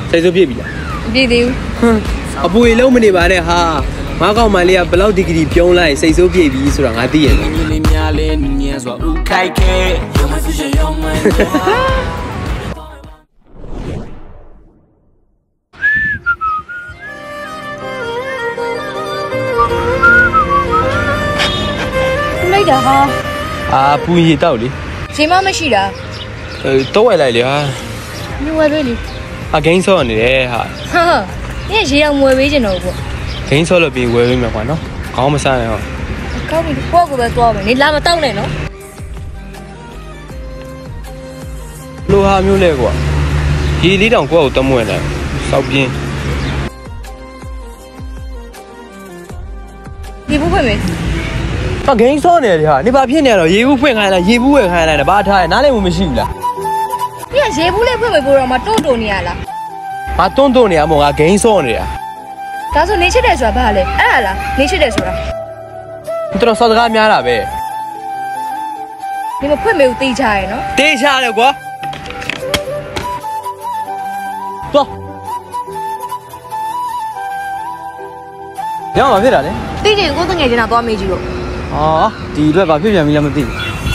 စိတ်ဆိုးပြည့်ပြီလားပြည့်သေးဘူးအပူရေလုံးမနေပါနဲ့ဟာငါကောင်မလေးကဘလောက်ဒီဂရီပြုံးလိုက်စိတ်ဆိုးပြည့်ပြီဆိုတာငါသိရတယ်လိုက်တာဟာပူရေတောက်လေချိန်မမရှိတာတော့ဝယ်လိုက်လေဟာမြွယ်ပေးလေဂိမ်းဆော့နေတယ်ဟာညရေအောင်မွယ်ပေးချင်တော့ပေါ့ဂိမ်းဆော့လို့ပြီးဝယ်ပေးမယ်ကွာနော်ခေါင်းမဆန်းနဲ့ဟောကောင်းပြီကိုယ့်ကိုပဲသွားမယ်နေလာမတောက်နဲ့နော်လိုဟာမျိုးလဲကွာရေလေးတောင်ကိုယ့်ကိုတမွေ့နေစောက်ပြင်းဒီဘူးဖွင့်မယ်ဂိမ်းဆော့နေတယ်ဟာနေပါဖြစ်နေတော့ရေဘူးဖွင့်ခိုင်းလိုက်ရေဘူးဝယ်ခိုင်းလိုက်တယ်ဘာထားလဲနားလည်းမရှိဘူးလားညရေဘူးလေးဖွင့်မယ်ပို့တော့မှတွန့်နေရလားငါတွန့်နေရမို့ငါဂိမ်းဆော့နေတာဒါဆိုနေချစ်တယ်ဆိုတာဘာလဲအဲ့ဒါလားနေချစ်တယ်ဆိုတာတော်စောစကားများတာပဲဒီမဖွင့်မေကိုတေးချရယ်နော်တေးချတယ်ကွာတော့ညမှာဖြစ်တာလေတေးချင်ကိုယ်တငယ်ချင်းတော့သွားမေးကြည့်လို့ဒီအတွက်ဘာဖြစ်ပြန်ပြီလဲမသိဘူး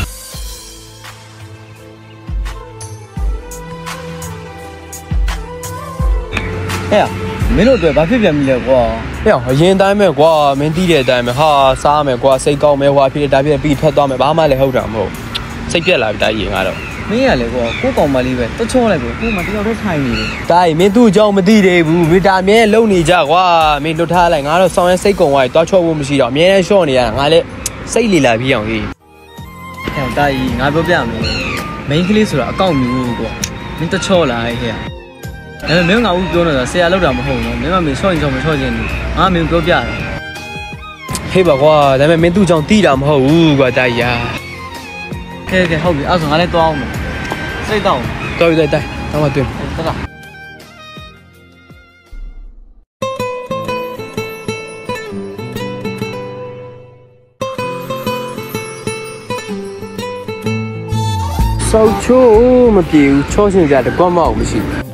ဟဲ့မင်းတို့အတွက်ဘာဖြစ်ပြန်ပြီလဲကွာဟဲ့အရင်တိုင်းပဲကွာမင်းတီးတဲ့အတိုင်းပဲဟာစားမယ်ကွာစိတ်ကောင်းမယ်ဟွာဖြစ်တယ်ဒါဖြစ်ပြီးထွက်သွားမယ်ဘာမှလည်းဟုတ်တာမဟုတ်စိတ်ပြက်လာပြီတိုင်းရင်ကတော့မင်းရလေကွာကိုကောင်မလေးပဲတွချောလိုက်ကိုကိုမတယောက်တည်းထိုင်နေတယ်တိုင်းမင်းသူ့အကြောင်းမသိသေးဘူးမင်းဒါအမြဲလုံနေကြကွာမင်းလွတ်ထားလိုက်ငါတော့ဆောင်းရဲစိတ်ကုံသွားပြီတွားချောဖို့မရှိတော့အမြဲတမ်းရှော့နေရတာငါလည်းစိတ်လီလာပြီးအောင်ကြီးဟဲ့တိုင်းငါပြောပြမယ်မိန်းကလေးဆိုတာအကောင့်မျိုးကွာမင်းတွချောလိုက်ဟဲ့ဒါပေမဲ့မင်းငါဦးပြောနေတာဆရာလောက်တာမဟုတ်ဘူးနော်မင်းမမေချော့ရင်ချော့မချော့ချင်ဘူးငါမင်းပြောပြတယ်ဟေးပါကွာဒါပေမဲ့မင်းသူ့ကြောင့်တီးတာမဟုတ်ဘူးကွာတာကြီးကဲဟုတ်ပြီအဲ့ဆိုငါလည်းသွားအောင်မယ်စိတ်တော့တော်ပြီတိုင်းတော့မတွေ့ဘူးတကားဆောက်ချိုးမပြေဘူးချောရှင်ကြတကွက်မအောင်မရှိဘူး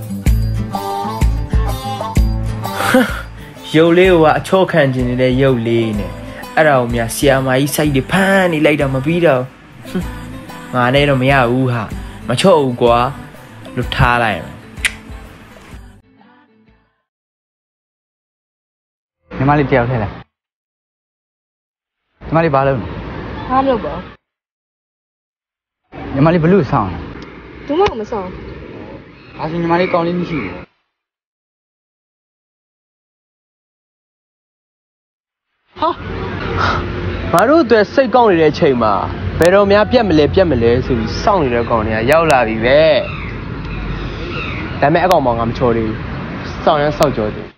ရုပ်လေးကအချောခံကျင်နေတဲ့ရုပ်လေးနဲ့အဲ့ဒါကိုများဆီယာမာကြီးစိုက်တွေဖမ်းနေလိုက်တာမပြီးတော့ငါနဲ့တော့မရဘူးဟာမချော့ဘူးကွာလွတ်ထားလိုက်ညီမလေးတယောက်ထဲလားညီမလေးဘာလုပ်လဲဘာလုပ်ပါညီမလေးဘလို့ဆောင်းလဲဘာမှမဆောင်းအားရှင်ညီမလေးကောင်းလေးမရှိဘူးဟာငါတို့အတွက်စိတ်ကောင်းနေတဲ့အချိန်မှာဘယ်တော့များပြတ်မလဲဆိုပြီးစောင့်နေတဲ့ကောင်တွေကရောက်လာပြီပဲဒါပေမဲ့အကောင်မောင်ကမချော်သေးဘူးစောင့်ရမ်းစောက်ကြောသေး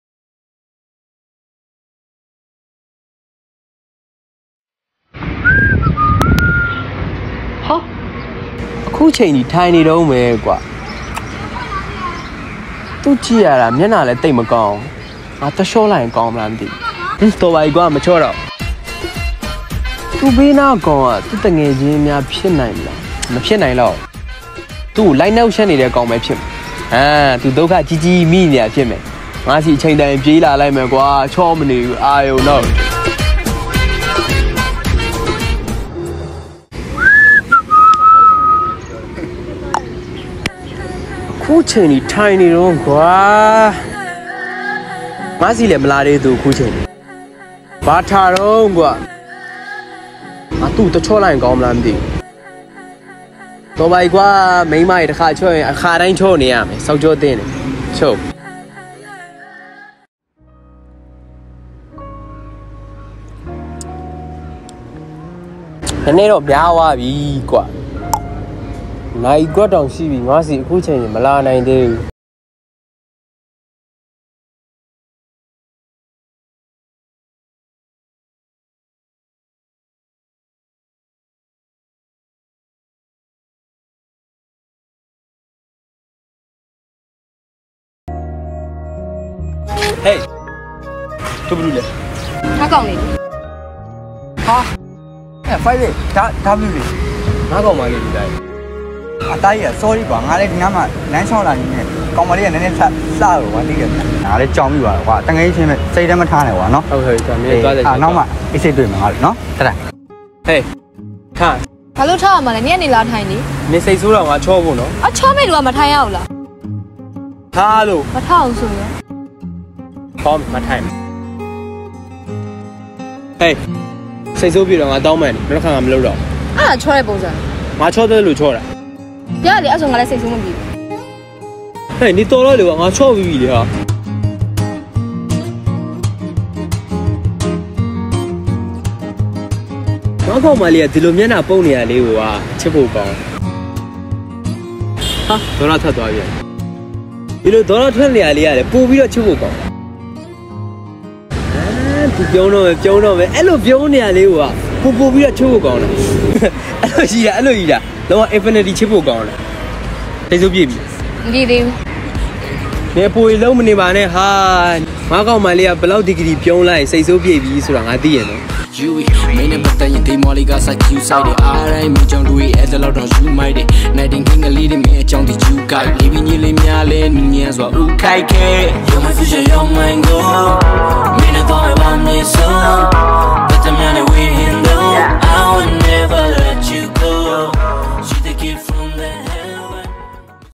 ဟာအခုချိန်ကြီးထိုင်နေတော့မယ်ကွာသူကြည့်ရတာမျက်နှာလည်းတိတ်မကောင်းငါတလျှောလိုက်ရင်ကောင်းမလားမသိဘူးတော်ပါကွာမချောတော့သူဘေးနာကောင်ကသူတငယ်ချင်းများဖြစ်နိုင်မလားမဖြစ်နိုင်တော့သူ့လိုက်နောက်ရှက်နေတဲ့ကောင်ပဲဖြစ်မယ်သူဒုက္ခကြီးကြီးမိနေတာဖြစ်မယ်ငါစီအချိန်တိုင်းပြေးလာလိုက်မယ်ကွာချောမနေဘူးအာယုံတော့ခုချိန်ကြီးထိုင်နေတော့ကွာငါစီလည်းမလာသေးသူခုချိန်ဘာထားတော့ကွာသူ့တချောလိုက်ကောင်းမလားမသိဘူးတော်ပါကွာမိန်းမရဲ့တစ်ခါချောရင်အခါတိုင်းချောနေရမယ်စောက်ကြောတင်းတယ်ချုပ်ဒီနေ့တော့များသွားပြီကွာနိုင်ကွက်တောင်ရှိပြီငါစီအခုချိန်ရင်မလာနိုင်သေးဘူးဟေးသူဘယ်လိုလဲငါကောင်းနေဟာဖိုင်လေဒါဘယ်လိုလဲငါကောင်မလေးဒီတိုင်းအသားကြီးက sorry ကွာငါလည်းဒီနားမှာလမ်းလျှောက်လာနေတယ်ကောင်မလေးကနည်းနည်းစတော့ကွာတိတယ်ဒါလည်းကြောင်ပြီပါကွာတငယ်ချင်းပဲစိတ်ထဲမထားနဲ့ကွာနော်ဟုတ်ကဲ့ဒါမျိုးသွားတယ်နောက်မှအိတ်စိတ်တွေ့မှာငါလေနော်တရဟေးခါဘာလို့ထားရမှာလဲနင်ကနေလာထိုင်နေနေစိတ်ဆိုးတော့ငါချောဖို့နော်အချောမဲ့လူကမထိုင်ရအောင်လားထားလို့မထားအောင်ဆိုရယ်ချောမထိုင်ဟေးစိတ်ဆိုးပြီတော့ငါတောင်းမယ်နောက်ခါငါမလုပ်တော့အဲ့ဒါချောတဲ့ပုံစံငါချောတယ်လို့ချောတာရလေအဲ့ဆိုငါလည်းစိတ်ဆိုးမပြီဟဲ့နေတော်တော့လေကွာငါချော့ပြီးပြီလေဟာငါကောင်မလေးကဒီလိုမျက်နှာပုံနေရလေးကိုချစ်ဖို့ကောင်းဟာဒေါ်လာထပ်သွားပြန်ဒီလိုဒေါ်လာထွက်နေရလေးရတယ်ပို့ပြီးတော့ချစ်ဖို့ကောင်းဒီပြုံးတော့မယ်အဲ့လိုပြုံးနေရလေးကိုပို့ပြီးတော့ချစ်ဖို့ကောင်းတယ်အဲ့လိုကြီးတာလောက infinity ချစ်ဖို့ကောင်းတယ်သိစိုးပြည့်ပြီမကြည့်သေးဘူးနေပိုရီလုံးမနေပါနဲ့ဟာငါကောင်မလေးကဘယ်လောက်ဒီဂရီပြုံးလိုက်စိတ်ဆိုးပြည့်ပြီဆိုတာငါသိရနော် Youမင်းနဲ့ပတ်သက်ရင်ဒီမော်လီကစားကျူဆိုင်တယ်အားတိုင်းမကြောင်တွေအဲ့ဒါတော့ယူမိုက်တယ်နိုင်တင်ကင်းကလေးတွေမင်းအကြောင်းဒီကျူကိုက်လေးပြင်းကြီးလေးများလဲနင်းညံစွာဥခိုက်ခဲ You're my future you're my goal မင်းနဲ့တော့မမီဆို